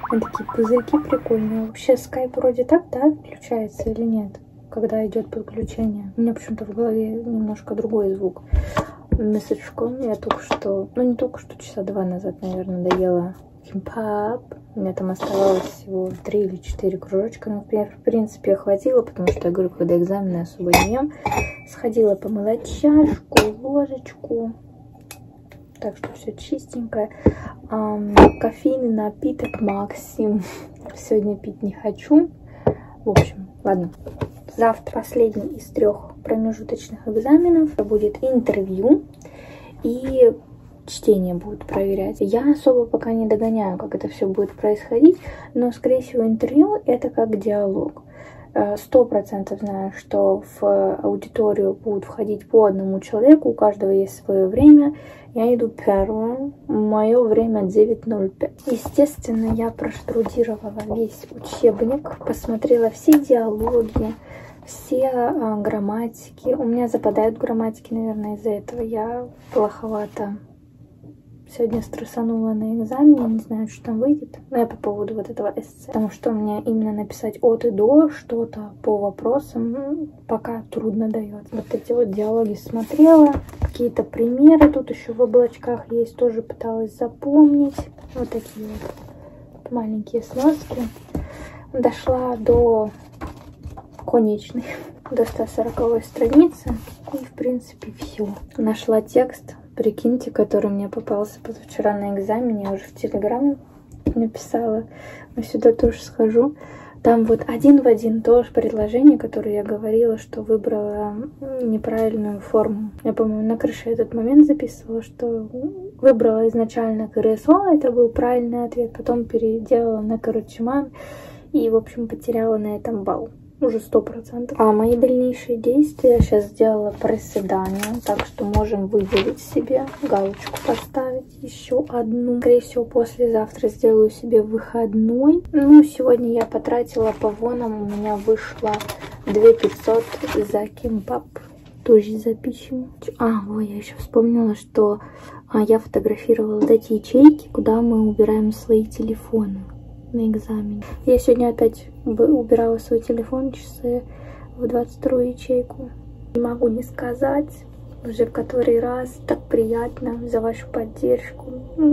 Такие пузырьки прикольные. Вообще скайп вроде так, да, включается или нет, когда идет подключение? У меня почему-то в голове немножко другой звук. Месячком я только что, ну не только что, часа 2 назад, наверное, доела кимпап. У меня там оставалось всего 3 или 4 кружочка. Ну, в принципе, хватило, потому что, я говорю, когда экзамены особо не ем. Сходила помыла чашку, ложечку. Так что все чистенькое. Кофейный напиток максимум. Сегодня пить не хочу. В общем, ладно. Завтра последний из 3 промежуточных экзаменов. Будет интервью и чтение будут проверять. Я особо пока не догоняю, как это все будет происходить, но, скорее всего, интервью это как диалог. 100% знаю, что в аудиторию будут входить по одному человеку, у каждого есть свое время. Я иду первым, мое время 9:05. Естественно, я проштудировала весь учебник, посмотрела все диалоги, все грамматики. У меня западают грамматики, наверное, из-за этого я плоховато сегодня стрессанула на экзамене, не знаю, что там выйдет. Но я по поводу вот этого эссе. Потому что мне именно написать от и до что-то по вопросам пока трудно дается. Вот эти вот диалоги смотрела, какие-то примеры тут еще в облачках есть, тоже пыталась запомнить. Вот такие вот маленькие сноски. Дошла до конечной, до 140 страницы. И, в принципе, все. Нашла текст. Прикиньте, который мне попался позавчера на экзамене, я уже в Телеграм написала, но сюда тоже схожу. Там вот один в один то же предложение, которое я говорила, что выбрала неправильную форму. Я, по-моему, на крыше этот момент записывала, что выбрала изначально КРСО, это был правильный ответ, потом переделала на Карачиман и, в общем, потеряла на этом балл. Уже 100%. А мои дальнейшие действия сейчас сделала приседания, так что можем выделить себе, галочку поставить, еще одну. Скорее всего, послезавтра сделаю себе выходной. Ну, сегодня я потратила по вонам, у меня вышло 2500 за кимпап. Тоже запишем. Ой, я еще вспомнила, что я фотографировала вот эти ячейки, куда мы убираем свои телефоны на экзамене. Я сегодня опять убирала свой телефон, часы в 22-ю ячейку. Не могу не сказать, уже в который раз, так приятно за вашу поддержку.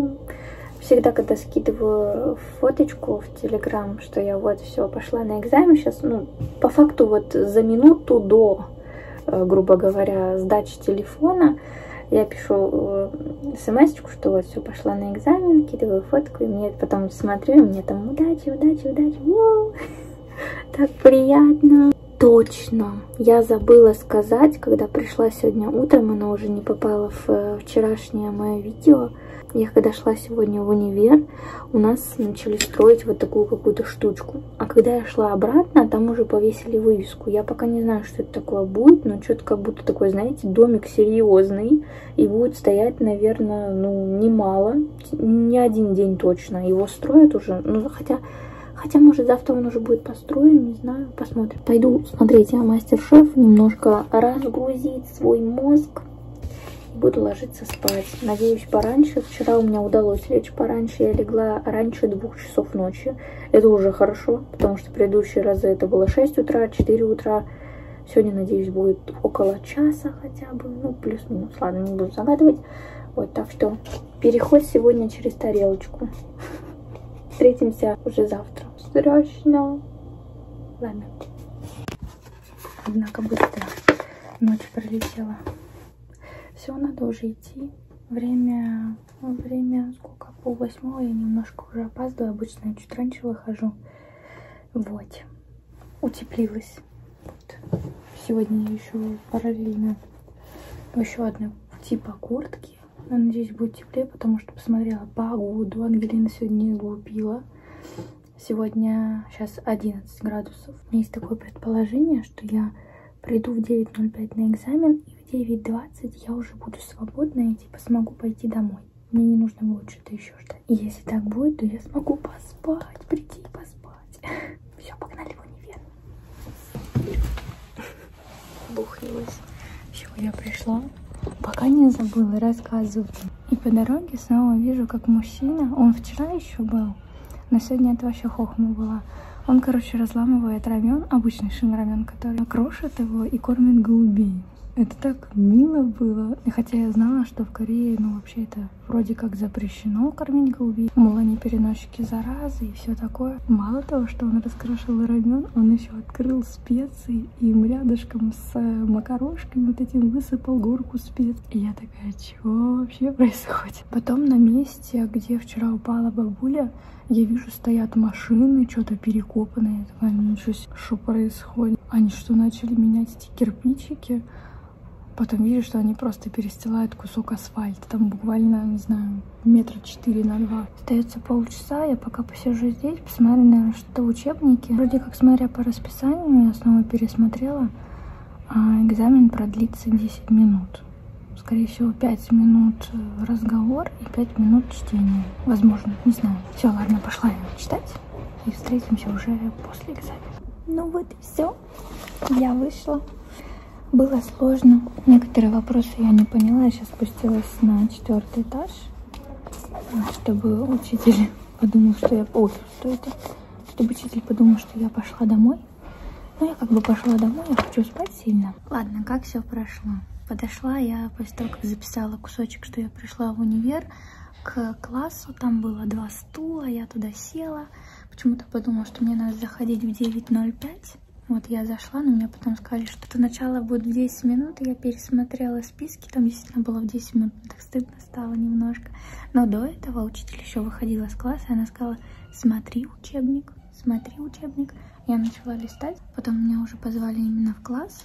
Всегда, когда скидываю фоточку в Телеграм, что я вот все, пошла на экзамен, сейчас, по факту вот за минуту до, грубо говоря, сдачи телефона, я пишу смс-очку, что вот все, пошла на экзамен, кидываю фотку, и мне потом смотрю, и мне там удачи, удачи, удачи. Воу! Так приятно. Точно, я забыла сказать, когда пришла сегодня утром, она уже не попала в вчерашнее мое видео. Я когда шла сегодня в универ, у нас начали строить вот такую какую-то штучку. А когда я шла обратно, там уже повесили вывеску. Я пока не знаю, что это такое будет, но что-то как будто такой, знаете, домик серьезный. И будет стоять, наверное, немало. Не один день точно. Его строят уже, хотя, может, завтра он уже будет построен, не знаю, посмотрим. Пойду смотреть Мастер-шеф, немножко разгрузить свой мозг. Буду ложиться спать. Надеюсь, пораньше. Вчера у меня удалось лечь пораньше. Я легла раньше 2 часов ночи. Это уже хорошо, потому что предыдущие разы это было 6 утра, 4 утра. Сегодня, надеюсь, будет около часа хотя бы. Плюс-минус. Ладно, не буду загадывать. Вот, так что переход сегодня через тарелочку. Встретимся уже завтра. Страшно. Ладно. Однако быстро ночь пролетела. Все, надо уже идти. Время сколько? 7:30. Я немножко уже опаздываю. Обычно я чуть раньше выхожу. Вот. Утеплилась. Вот. Сегодня я еще параллельно еще одна типа куртки. Я надеюсь, будет теплее, потому что посмотрела погоду. Ангелина сегодня не глупила. Сегодня сейчас 11 градусов. У меня есть такое предположение, что я приду в 9:05 на экзамен, и в 9:20 я уже буду свободна и типа смогу пойти домой. Мне не нужно будет что-то еще ждать. И если так будет, то я смогу поспать, прийти и поспать. Все, погнали в универ. Бухнулась. Все, я пришла. Пока не забыла рассказывать. И по дороге снова вижу, как мужчина, он вчера еще был, Но сегодня это вообще хохма была. Он, короче, разламывает рамен, обычный шин-рамен, который крошит его и кормит голубей. Это так мило было. И хотя я знала, что в Корее, ну, вообще это вроде как запрещено кормить голубей. Мол, они переносчики заразы и все такое. Мало того, что он раскрошил рамен, он еще открыл специи и им рядышком с макарошками вот этим высыпал горку специй. И я такая, что вообще происходит? Потом на месте, где вчера упала бабуля, я вижу, стоят машины, что-то перекопанные. Я такая, ничего себе, что происходит? Они что, начали менять эти кирпичики? Потом вижу, что они просто перестилают кусок асфальта. Там буквально, не знаю, 4 метра на 2. Остается полчаса, я пока посижу здесь, посмотрю, наверное, что-то в учебнике. Вроде как, смотря по расписанию, я снова пересмотрела, экзамен продлится 10 минут. Скорее всего, 5 минут разговор и 5 минут чтения. Возможно, не знаю. Все, ладно, пошла я читать. И встретимся уже после экзамена. Ну вот и все. Я вышла. Было сложно. Некоторые вопросы я не поняла. Я сейчас спустилась на 4-й этаж, чтобы учитель подумал, что я... Ой, что это? Чтобы учитель подумал, что я пошла домой. Ну, я как бы пошла домой, я хочу спать сильно. Ладно, как все прошло? Подошла я после того, как записала кусочек, что я пришла в универ, к классу. Там было 2 стула, я туда села. Почему-то подумала, что мне надо заходить в 9:05. Вот я зашла, но мне потом сказали, что начало будет в 10 минут, и я пересмотрела списки, там действительно было в 10 минут, так стыдно стало немножко. Но до этого учитель еще выходила из класса, и она сказала, смотри учебник, смотри учебник. Я начала листать, потом меня уже позвали именно в класс,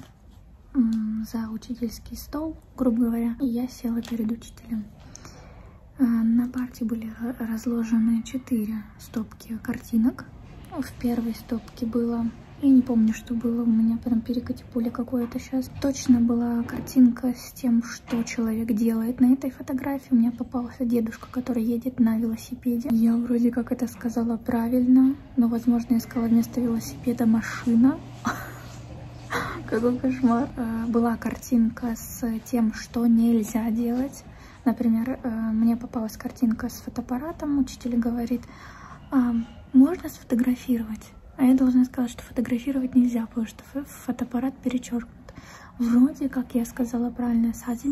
за учительский стол, грубо говоря, и я села перед учителем. На парте были разложены 4 стопки картинок. В первой стопке было... Я не помню, что было у меня, прям перекати-поле какое-то сейчас. Точно была картинка с тем, что человек делает на этой фотографии. У меня попался дедушка, который едет на велосипеде. Я вроде как это сказала правильно, но, возможно, я сказала вместо велосипеда машина. Какой кошмар. Была картинка с тем, что нельзя делать. Например, мне попалась картинка с фотоаппаратом. Учитель говорит, можно сфотографировать? А я должна сказать, что фотографировать нельзя, потому что фотоаппарат перечеркнут. Вроде как я сказала правильно.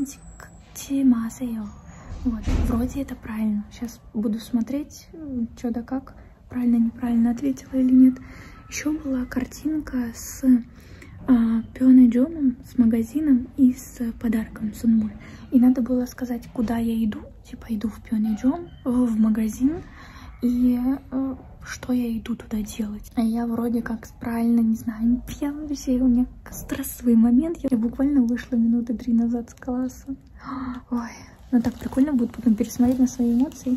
Вот, вроде это правильно. Сейчас буду смотреть, что да как. Правильно, неправильно ответила или нет. Еще была картинка с Пёнэджоном, с магазином и с подарком Сунмуль. И надо было сказать, куда я иду. Типа иду в Пёнэджон, в магазин. И что я иду туда делать. А я вроде как правильно, не знаю, я вообще, у меня стрессовый момент. Я буквально вышла минуты 3 назад с класса. Ой, ну так прикольно будет потом пересмотреть на свои эмоции.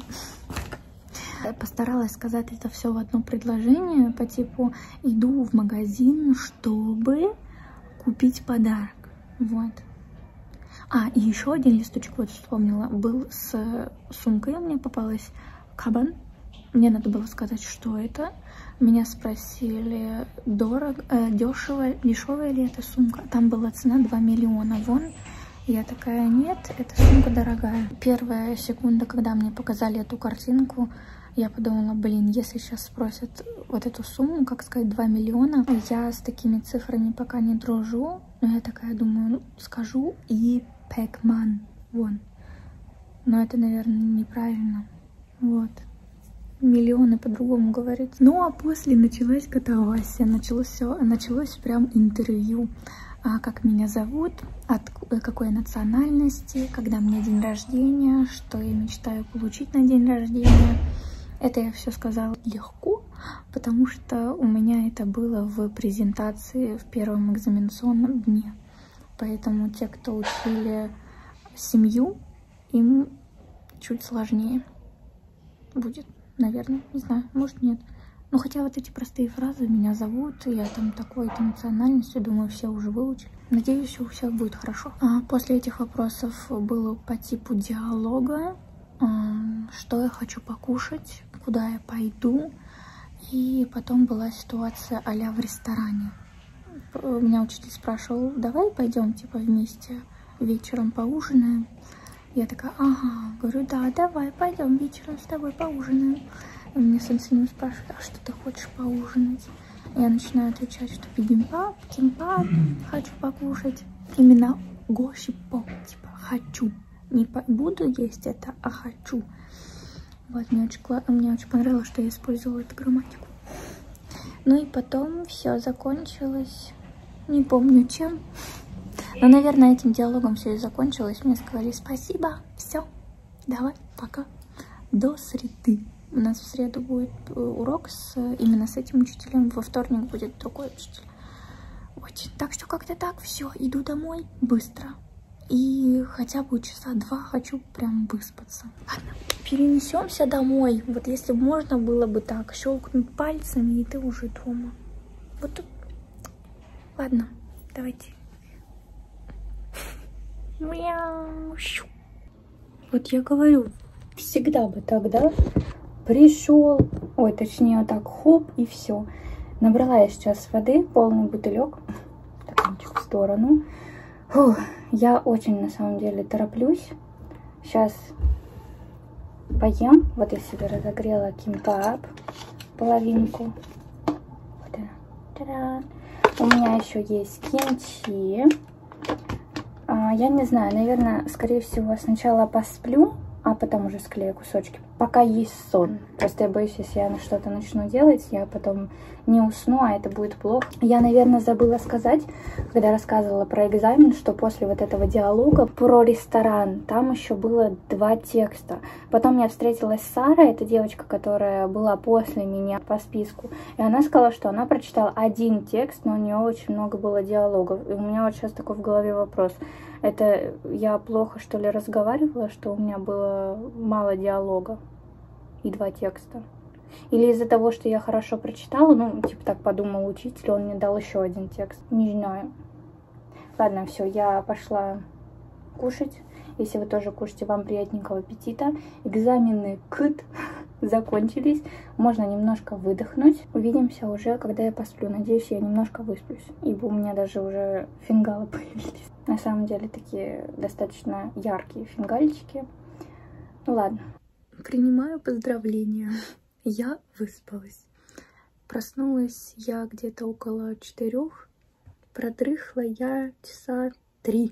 Я постаралась сказать это все в одно предложение, по типу иду в магазин, чтобы купить подарок. Вот. И еще один листочек, вот вспомнила, был с сумкой, мне попалась кабан. Мне надо было сказать, что это. Меня спросили, дешевая ли эта сумка. Там была цена 2 миллиона вон. Я такая, нет, эта сумка дорогая. Первая секунда, когда мне показали эту картинку, я подумала, блин, если сейчас спросят вот эту сумму, как сказать, 2 миллиона, я с такими цифрами пока не дружу. Но я такая думаю, ну, скажу и Пэкман, вон. Но это, наверное, неправильно. Вот. Миллионы по-другому говорить. Ну, а после началась катавасия, началось прям интервью. Как меня зовут, от какой национальности, когда мне день рождения, что я мечтаю получить на день рождения. Это я все сказала легко, потому что у меня это было в презентации в первом экзаменационном дне. Поэтому те, кто учили семью, им чуть сложнее будет. Наверное, не знаю, может нет. Но хотя вот эти простые фразы, меня зовут, я там такой-то национальности, думаю, все уже выучили. Надеюсь, у всех будет хорошо. После этих вопросов было по типу диалога, что я хочу покушать, куда я пойду. И потом была ситуация а-ля в ресторане. Меня учитель спрашивал, давай пойдем типа вместе вечером поужинаем. Я такая, ага, говорю, да, давай, пойдем вечером с тобой поужинаем. И меня сын спрашивает, а что ты хочешь поужинать? Я начинаю отвечать, что бибимбап, кимбап, хочу покушать. Именно гошипо, типа хочу. Не буду есть это, а хочу. Вот, мне очень понравилось, что я использовала эту грамматику. Ну и потом все закончилось. Не помню чем. Но, наверное, этим диалогом все и закончилось. Мне сказали спасибо, все, давай, пока. До среды. У нас в среду будет урок именно с этим учителем. Во вторник будет другой учитель. Вот. Так что как-то так, все, иду домой быстро. И хотя бы часа 2 хочу прям выспаться. Ладно, перенесемся домой. Вот если бы можно было бы так, щелкнуть пальцами, и ты уже дома. Вот тут. Ладно, давайте. Вот я говорю, всегда бы тогда пришел, ой, точнее вот так, хоп, и все. Набрала я сейчас воды, полный бутылек, стаканчик в сторону. Фух, я очень на самом деле тороплюсь. Сейчас поем. Вот я себе разогрела кимбап, половинку. Вот она. Та-дам. У меня еще есть кимчи. Я не знаю, наверное, скорее всего, сначала посплю, а потом уже склею кусочки. Пока есть сон. Просто я боюсь, если я что-то начну делать, я потом не усну, а это будет плохо. Я, наверное, забыла сказать, когда рассказывала про экзамен, что после вот этого диалога про ресторан, там еще было 2 текста. Потом я встретилась с Сарой, это девочка, которая была после меня по списку, и она сказала, что она прочитала 1 текст, но у нее очень много было диалогов. И у меня вот сейчас такой в голове вопрос. Это я плохо, что ли, разговаривала, что у меня было мало диалога и 2 текста? Или из-за того, что я хорошо прочитала, ну, типа так подумал учитель, он мне дал еще 1 текст. Не знаю. Ладно, все, я пошла кушать. Если вы тоже кушаете, вам приятненького аппетита. Экзамены закончились. Можно немножко выдохнуть. Увидимся уже, когда я посплю. Надеюсь, я немножко высплюсь, ибо у меня даже уже фингалы появились. На самом деле, такие достаточно яркие фингальчики. Ну ладно. Принимаю поздравления. Я выспалась. Проснулась я где-то около 4. Продрыхла я часа 3.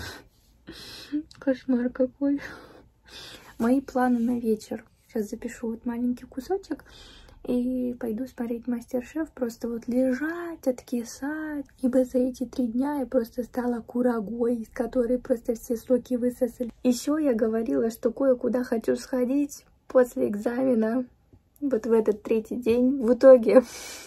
Кошмар какой. Мои планы на вечер. Сейчас запишу вот маленький кусочек и пойду смотреть Мастер-шеф. Просто вот лежать, откисать. Ибо за эти 3 дня я просто стала курагой, из которой просто все соки высосали. Еще я говорила, что кое-куда хочу сходить после экзамена. Вот в этот 3-й день. В итоге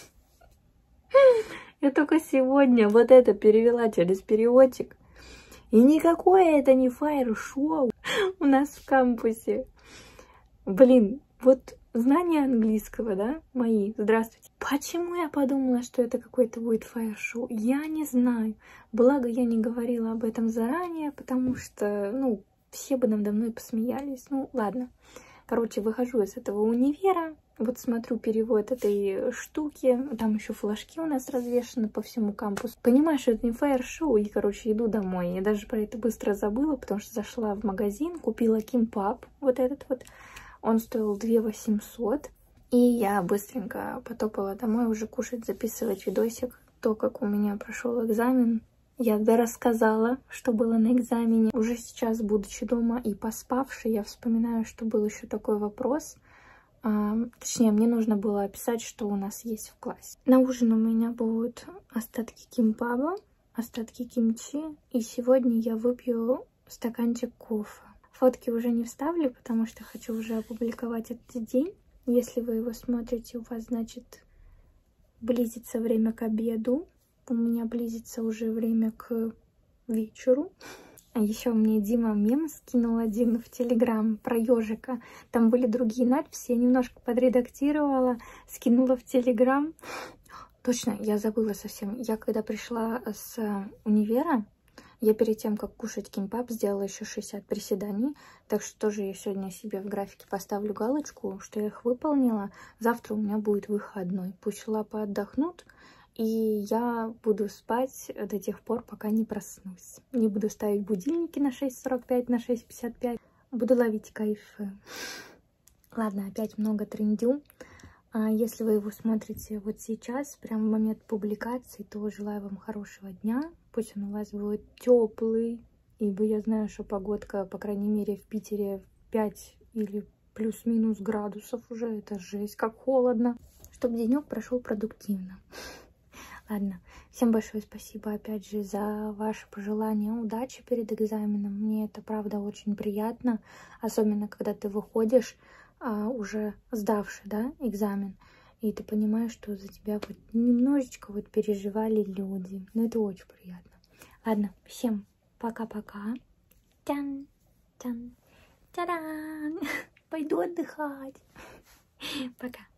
я только сегодня вот это перевела через переводчик. И никакое это не фаер-шоу у нас в кампусе. Блин, вот знания английского, да, мои, здравствуйте. Почему я подумала, что это какое-то будет фаер-шоу? Я не знаю. Благо, я не говорила об этом заранее, потому что, ну, все бы надо мной посмеялись. Ну, ладно. Короче, выхожу из этого универа, вот смотрю перевод этой штуки, там еще флажки у нас развешаны по всему кампусу. Понимаю, что это не фаер-шоу, и, короче, иду домой. Я даже про это быстро забыла, потому что зашла в магазин, купила кимбап, вот этот вот. Он стоил 2 800, и я быстренько потопала домой уже кушать, записывать видосик, то, как у меня прошел экзамен. Я рассказала, что было на экзамене. Уже сейчас, будучи дома и поспавшей, я вспоминаю, что был еще такой вопрос. Точнее, мне нужно было описать, что у нас есть в классе. На ужин у меня будут остатки кимбаба, остатки кимчи. И сегодня я выпью стаканчик кофе. Фотки уже не вставлю, потому что хочу уже опубликовать этот день. Если вы его смотрите, у вас, значит, близится время к обеду. У меня близится уже время к вечеру. А еще мне Дима мем скинул один в Телеграм про ежика. Там были другие надписи, я немножко подредактировала, скинула в Телеграм. Точно, я забыла совсем. Я когда пришла с универа, я перед тем, как кушать кимбап, сделала еще 60 приседаний. Так что тоже я сегодня себе в графике поставлю галочку, что я их выполнила. Завтра у меня будет выходной. Пусть лапы отдохнут. И я буду спать до тех пор, пока не проснусь. Не буду ставить будильники на 6:45, на 6:55. Буду ловить кайф Ладно, опять много трындю. Если вы его смотрите вот сейчас, прямо в момент публикации, то желаю вам хорошего дня. Пусть он у вас будет теплый, ибо я знаю, что погодка, по крайней мере, в Питере 5 или плюс-минус градусов уже. Это жесть, как холодно. Чтобы денек прошел продуктивно. Ладно, всем большое спасибо, опять же, за ваши пожелания удачи перед экзаменом. Мне это, правда, очень приятно, особенно когда ты выходишь, уже сдавший, да, экзамен, и ты понимаешь, что за тебя вот немножечко вот переживали люди. Ну, это очень приятно. Ладно, всем пока-пока. Тян, тян, та-дан. Пойду отдыхать. Пока.